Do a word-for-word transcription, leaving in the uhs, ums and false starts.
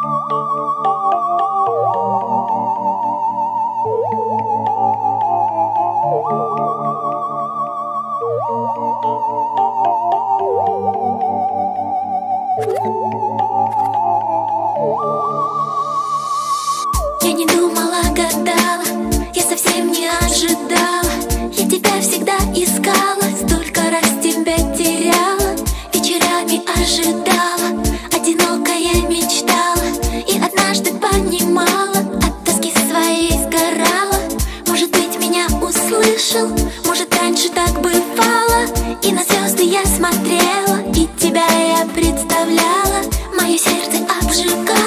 Я не думала, гадала, я совсем не ожидала. Я тебя всегда искала, столько раз тебя теряла. Вечерами ожидала, одинокая мечтала. И однажды понимала, от тоски своей сгорала. Может быть, меня услышал, может, раньше так бывало. И на звезды я смотрела, и тебя я представляла. Мое сердце обжигало.